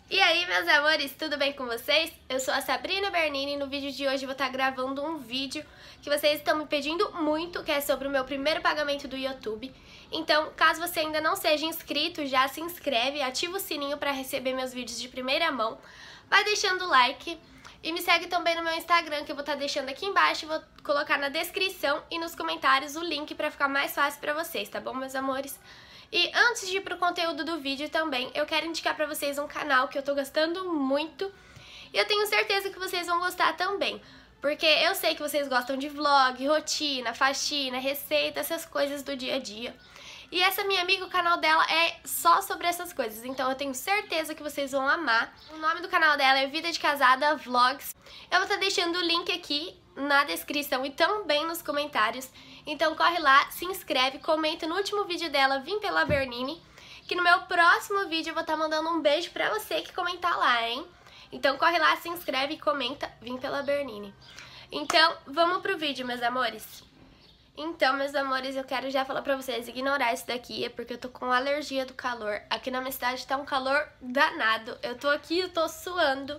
E aí, meus amores, tudo bem com vocês? Eu sou a Sabrina Bernini e no vídeo de hoje eu vou estar gravando um vídeo que vocês estão me pedindo muito, que é sobre o meu primeiro pagamento do YouTube. Então, caso você ainda não seja inscrito, já se inscreve, ativa o sininho para receber meus vídeos de primeira mão, vai deixando o like e me segue também no meu Instagram, que eu vou estar deixando aqui embaixo, vou colocar na descrição e nos comentários o link para ficar mais fácil para vocês, tá bom, meus amores? E antes de ir pro conteúdo do vídeo também, eu quero indicar pra vocês um canal que eu tô gostando muito e eu tenho certeza que vocês vão gostar também, porque eu sei que vocês gostam de vlog, rotina, faxina, receita, essas coisas do dia a dia. E essa minha amiga, o canal dela é só sobre essas coisas, então eu tenho certeza que vocês vão amar. O nome do canal dela é Vida de Casada Vlogs. Eu vou estar deixando o link aqui na descrição e também nos comentários. Então corre lá, se inscreve, comenta no último vídeo dela, Vim pela Bernini, que no meu próximo vídeo eu vou estar mandando um beijo pra você que comentar lá, hein? Então corre lá, se inscreve e comenta, Vim pela Bernini. Então, vamos pro vídeo, meus amores. Então, meus amores, eu quero já falar pra vocês ignorar isso daqui, é porque eu tô com alergia do calor. Aqui na minha cidade tá um calor danado. Eu tô aqui, eu tô suando.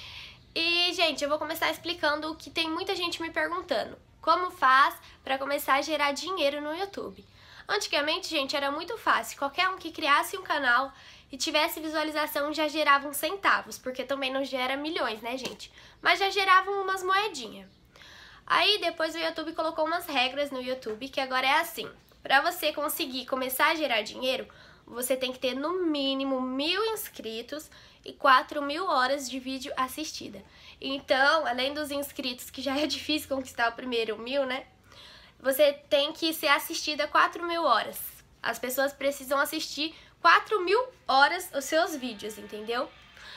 E, gente, eu vou começar explicando o que tem muita gente me perguntando. Como faz pra começar a gerar dinheiro no YouTube? Antigamente, gente, era muito fácil. Qualquer um que criasse um canal e tivesse visualização já gerava uns centavos, porque também não gera milhões, né, gente? Mas já geravam umas moedinhas. Aí depois o YouTube colocou umas regras no YouTube que agora é assim: pra você conseguir começar a gerar dinheiro, você tem que ter no mínimo 1.000 inscritos e 4.000 horas de vídeo assistida. Então, além dos inscritos, que já é difícil conquistar o primeiro 1.000, né? Você tem que ser assistida 4.000 horas. As pessoas precisam assistir 4.000 horas os seus vídeos, entendeu?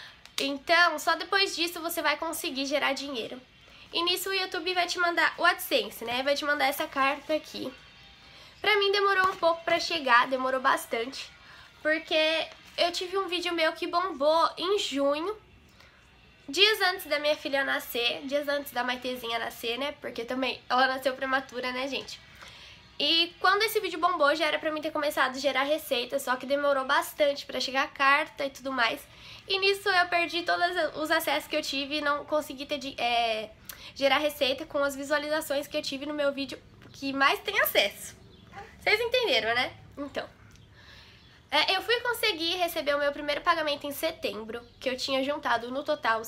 Então, só depois disso você vai conseguir gerar dinheiro. E nisso o YouTube vai te mandar o AdSense, né? Vai te mandar essa carta aqui. Pra mim demorou um pouco pra chegar, demorou bastante, porque eu tive um vídeo meu que bombou em junho, dias antes da minha filha nascer, dias antes da Maitezinha nascer, né? Porque também ela nasceu prematura, né, gente? E quando esse vídeo bombou, já era pra mim ter começado a gerar receita, só que demorou bastante pra chegar a carta e tudo mais. E nisso eu perdi todos os acessos que eu tive e não consegui gerar receita com as visualizações que eu tive no meu vídeo que mais tem acesso. Vocês entenderam, né? Então, eu fui conseguir receber o meu primeiro pagamento em setembro, que eu tinha juntado no total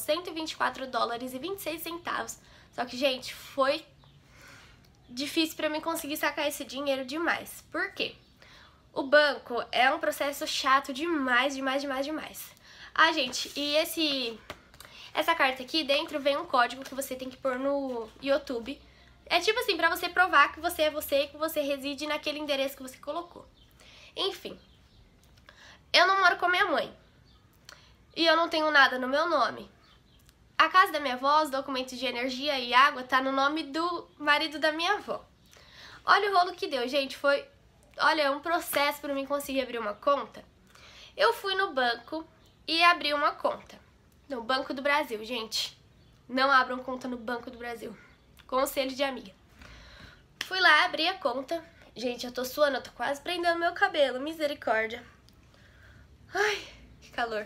$124,26. Só que, gente, foi difícil pra mim conseguir sacar esse dinheiro demais. Por quê? O banco é um processo chato demais, demais. Ah, gente, e essa carta aqui dentro vem um código que você tem que pôr no YouTube. É tipo assim, pra você provar que você é você e que você reside naquele endereço que você colocou. Enfim, eu não moro com a minha mãe e eu não tenho nada no meu nome. A casa da minha avó, os documentos de energia e água, tá no nome do marido da minha avó. Olha o rolo que deu, gente, foi, olha, um processo pra mim conseguir abrir uma conta. Eu fui no banco e abri uma conta no Banco do Brasil, gente. Não abram conta no Banco do Brasil. Conselho de amiga. Fui lá, abri a conta. Gente, eu tô suando, eu tô quase prendendo meu cabelo, misericórdia. Ai, que calor.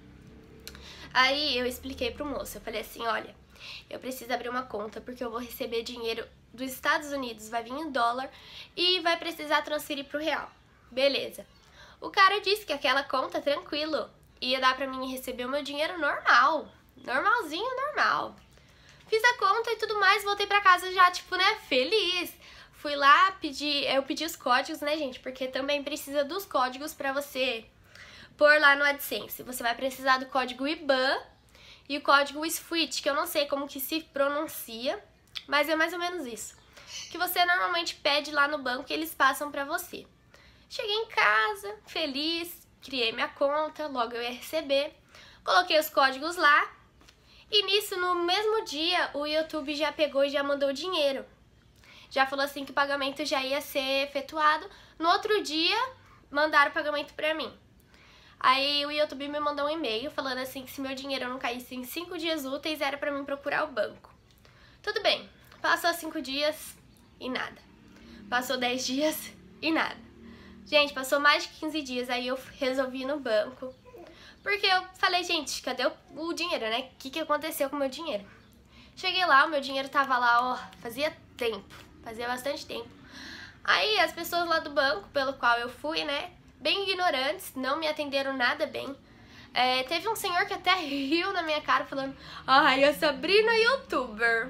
Aí eu expliquei pro moço, eu falei assim, olha, eu preciso abrir uma conta porque eu vou receber dinheiro dos Estados Unidos, vai vir em dólar e vai precisar transferir pro real. Beleza. O cara disse que aquela conta, tranquilo, ia dar pra mim receber o meu dinheiro normal, normalzinho, normal. Fiz a conta e tudo mais, voltei pra casa já, tipo, né, feliz. Fui lá, eu pedi os códigos, né, gente, porque também precisa dos códigos pra você pôr lá no AdSense. Você vai precisar do código IBAN e o código SWIFT, que eu não sei como que se pronuncia, mas é mais ou menos isso, que você normalmente pede lá no banco e eles passam pra você. Cheguei em casa, feliz, criei minha conta, logo eu ia receber, coloquei os códigos lá e nisso, no mesmo dia, o YouTube já pegou e já mandou o dinheiro. Já falou assim que o pagamento já ia ser efetuado. No outro dia, mandaram o pagamento pra mim. Aí o YouTube me mandou um e-mail falando assim que se meu dinheiro não caísse em 5 dias úteis, era pra mim procurar o banco. Tudo bem, passou 5 dias e nada. Passou 10 dias e nada. Gente, passou mais de 15 dias, aí eu resolvi ir no banco. Porque eu falei, gente, cadê o dinheiro, né? O que aconteceu com o meu dinheiro? Cheguei lá, o meu dinheiro tava lá, ó, fazia bastante tempo. Aí as pessoas lá do banco, pelo qual eu fui, né, bem ignorantes, não me atenderam nada bem. Teve um senhor que até riu na minha cara falando, ai, a Sabrina é youtuber.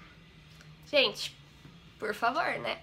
Gente, por favor, né?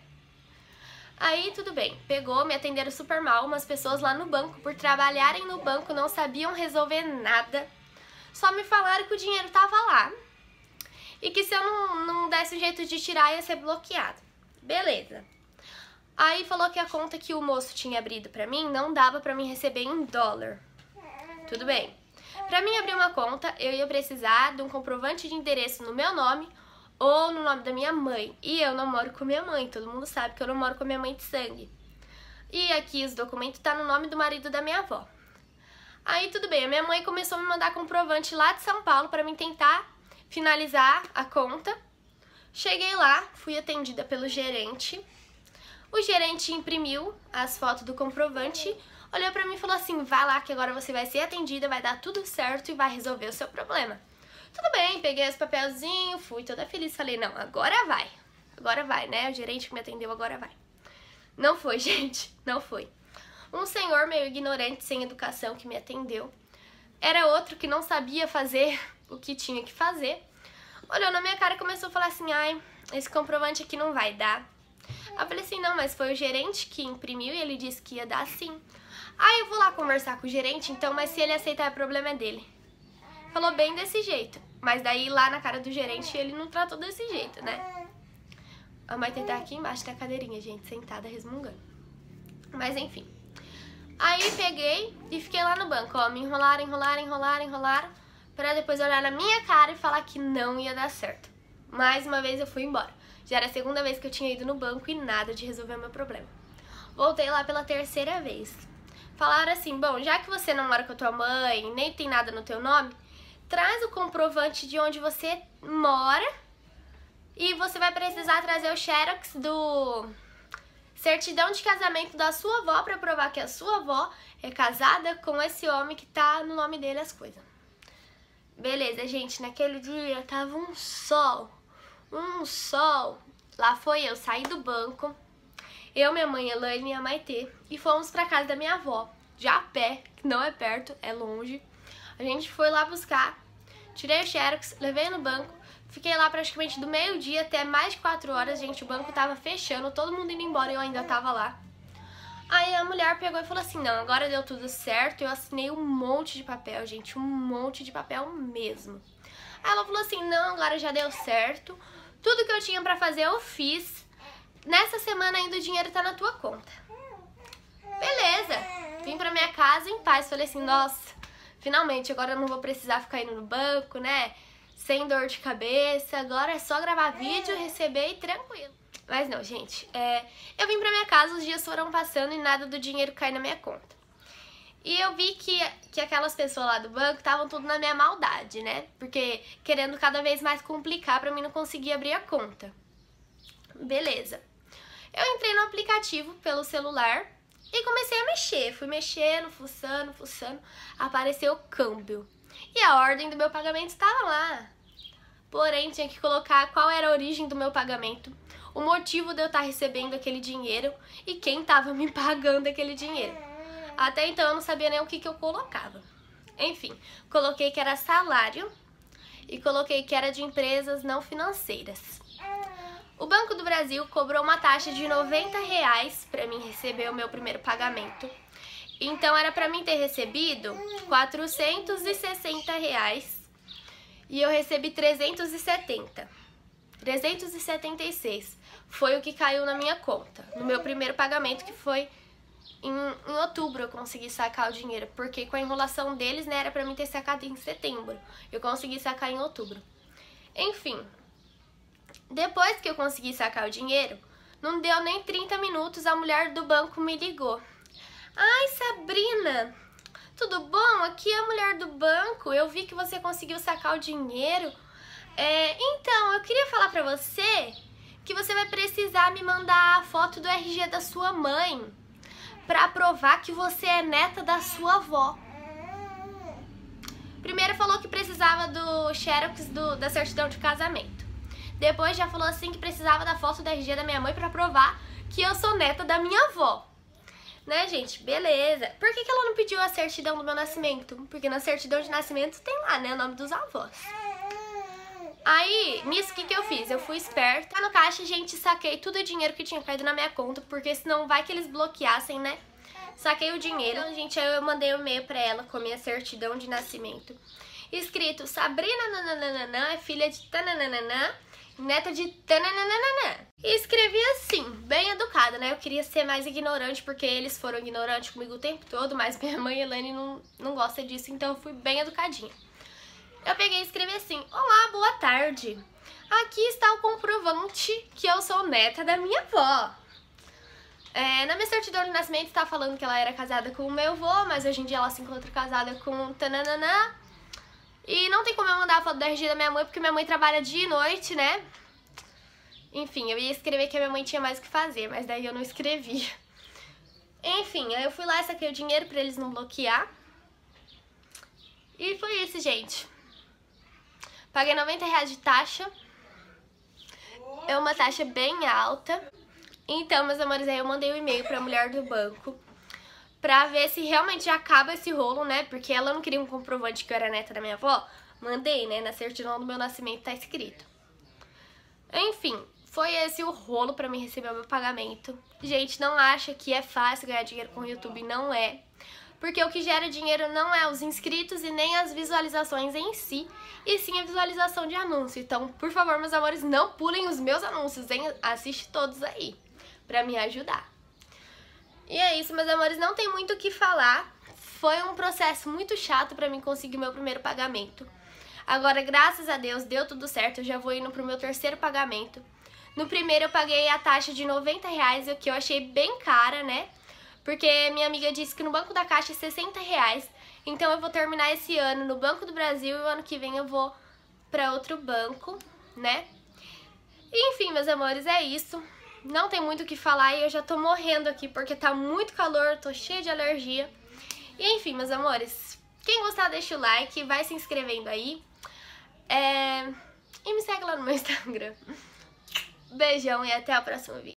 Aí tudo bem, pegou, me atenderam super mal, umas pessoas lá no banco, por trabalharem no banco, não sabiam resolver nada. Só me falaram que o dinheiro tava lá e que se eu não desse um jeito de tirar ia ser bloqueado. Beleza. Aí falou que a conta que o moço tinha abrido pra mim não dava pra mim receber em dólar. Tudo bem. Pra mim abrir uma conta, eu ia precisar de um comprovante de endereço no meu nome ou no nome da minha mãe. E eu não moro com minha mãe, todo mundo sabe que eu não moro com minha mãe de sangue. E aqui os documentos tá no nome do marido da minha avó. Aí tudo bem, a minha mãe começou a me mandar comprovante lá de São Paulo pra mim tentar finalizar a conta. Cheguei lá, fui atendida pelo gerente. O gerente imprimiu as fotos do comprovante, olhou pra mim e falou assim, vai lá que agora você vai ser atendida, vai dar tudo certo e vai resolver o seu problema. Tudo bem, peguei os papelzinhos, fui toda feliz, falei, não, agora vai, né? O gerente que me atendeu agora vai. Não foi, gente, não foi. Um senhor meio ignorante, sem educação, que me atendeu. Era outro que não sabia fazer o que tinha que fazer. Olhou na minha cara e começou a falar assim, ai, esse comprovante aqui não vai dar. Eu falei assim, não, mas foi o gerente que imprimiu e ele disse que ia dar sim. Aí eu vou lá conversar com o gerente, então, mas se ele aceitar, o problema é dele. Falou bem desse jeito, mas daí lá na cara do gerente ele não tratou desse jeito, né? A mãe tá aqui embaixo da cadeirinha, gente, sentada resmungando. Mas enfim. Aí peguei e fiquei lá no banco, ó, me enrolaram, pra depois olhar na minha cara e falar que não ia dar certo. Mais uma vez eu fui embora. Já era a segunda vez que eu tinha ido no banco e nada de resolver o meu problema. Voltei lá pela terceira vez. Falaram assim, bom, já que você não mora com a tua mãe, nem tem nada no teu nome, traz o comprovante de onde você mora e você vai precisar trazer o xerox do certidão de casamento da sua avó para provar que a sua avó é casada com esse homem que tá no nome dele as coisas. Beleza, gente, naquele dia tava um sol. Lá foi eu, saí do banco, eu, minha mãe Elaine e a Maitê, e fomos pra casa da minha avó, já a pé, que não é perto, é longe. A gente foi lá buscar, tirei o xerox, levei no banco, fiquei lá praticamente do meio-dia até mais de 4 horas, gente, o banco tava fechando, todo mundo indo embora e eu ainda tava lá. Aí a mulher pegou e falou assim, não, agora deu tudo certo, eu assinei um monte de papel, gente, um monte de papel mesmo. Aí ela falou assim, não, agora já deu certo, tudo que eu tinha pra fazer eu fiz, nessa semana ainda o dinheiro tá na tua conta. Beleza, vim pra minha casa em paz, falei assim, nossa, finalmente, agora eu não vou precisar ficar indo no banco, né, sem dor de cabeça, agora é só gravar vídeo, receber e tranquilo. Mas não, gente, eu vim pra minha casa, os dias foram passando e nada do dinheiro cai na minha conta. E eu vi que aquelas pessoas lá do banco estavam tudo na minha maldade, né? Porque querendo cada vez mais complicar pra mim não conseguir abrir a conta. Beleza. Eu entrei no aplicativo pelo celular e comecei a mexer. Fui mexendo, fuçando, apareceu o câmbio. E a ordem do meu pagamento estava lá. Porém, tinha que colocar qual era a origem do meu pagamento, o motivo de eu estar recebendo aquele dinheiro e quem estava me pagando aquele dinheiro. Até então eu não sabia nem o que eu colocava. Enfim, coloquei que era salário e coloquei que era de empresas não financeiras. O Banco do Brasil cobrou uma taxa de R$90 para mim receber o meu primeiro pagamento. Então era para mim ter recebido R$460 e eu recebi 370. 376 foi o que caiu na minha conta, no meu primeiro pagamento, que foi em outubro eu consegui sacar o dinheiro, porque com a enrolação deles, né, era pra mim ter sacado em setembro. Eu consegui sacar em outubro. Enfim, depois que eu consegui sacar o dinheiro, não deu nem 30 minutos, a mulher do banco me ligou. Ai, Sabrina, tudo bom? Aqui é a mulher do banco, eu vi que você conseguiu sacar o dinheiro. Então, eu queria falar pra você que você vai precisar me mandar a foto do RG da sua mãe pra provar que você é neta da sua avó. precisava do xerox da certidão de casamento. Depois já falou assim que precisava da foto da RG da minha mãe pra provar que eu sou neta da minha avó. Né, gente? Beleza. Por que ela não pediu a certidão do meu nascimento? Porque na certidão de nascimento tem lá, né, o nome dos avós. Aí, nisso, o que eu fiz? Eu fui esperta. Lá no caixa, gente, saquei todo o dinheiro que tinha caído na minha conta, porque senão vai que eles bloqueassem, né? Saquei o dinheiro. Então, gente, aí eu mandei um e-mail pra ela com a minha certidão de nascimento. Escrito, Sabrina nananana, é filha de tananana, neta de tananana. E escrevi assim, bem educada, né? Eu queria ser mais ignorante, porque eles foram ignorantes comigo o tempo todo, mas minha mãe Elaine não gosta disso, então eu fui bem educadinha. Eu peguei e escrevi assim, olá, boa tarde. Aqui está o comprovante que eu sou neta da minha avó. Na minha certidão de nascimento está falando que ela era casada com o meu avô, mas hoje em dia ela se encontra casada com tananana. E não tem como eu mandar a foto da RG da minha mãe, porque minha mãe trabalha dia e noite, né? Enfim, eu ia escrever que a minha mãe tinha mais o que fazer, mas daí eu não escrevi. Enfim, aí eu fui lá e saquei o dinheiro pra eles não bloquear. E foi isso, gente. Paguei R$90 de taxa. É uma taxa bem alta. Então, meus amores, aí eu mandei um e-mail pra mulher do banco pra ver se realmente acaba esse rolo, né? Porque ela não queria um comprovante que eu era neta da minha avó. Mandei, né? Na certidão do meu nascimento tá escrito. Enfim, foi esse o rolo pra mim receber o meu pagamento. Gente, não acha que é fácil ganhar dinheiro com o YouTube, não é. Porque o que gera dinheiro não é os inscritos e nem as visualizações em si, e sim a visualização de anúncio. Então, por favor, meus amores, não pulem os meus anúncios, hein? Assiste todos aí, pra me ajudar. E é isso, meus amores, não tem muito o que falar. Foi um processo muito chato pra mim conseguir meu primeiro pagamento. Agora, graças a Deus, deu tudo certo, eu já vou indo pro meu terceiro pagamento. No primeiro eu paguei a taxa de R$90, o que eu achei bem cara, né? Porque minha amiga disse que no Banco da Caixa é R$60. Então eu vou terminar esse ano no Banco do Brasil e o ano que vem eu vou pra outro banco, né? E, enfim, meus amores, é isso. Não tem muito o que falar e eu já tô morrendo aqui porque tá muito calor, tô cheia de alergia. E enfim, meus amores, quem gostar deixa o like, vai se inscrevendo aí. E me segue lá no meu Instagram. Beijão e até o próximo vídeo.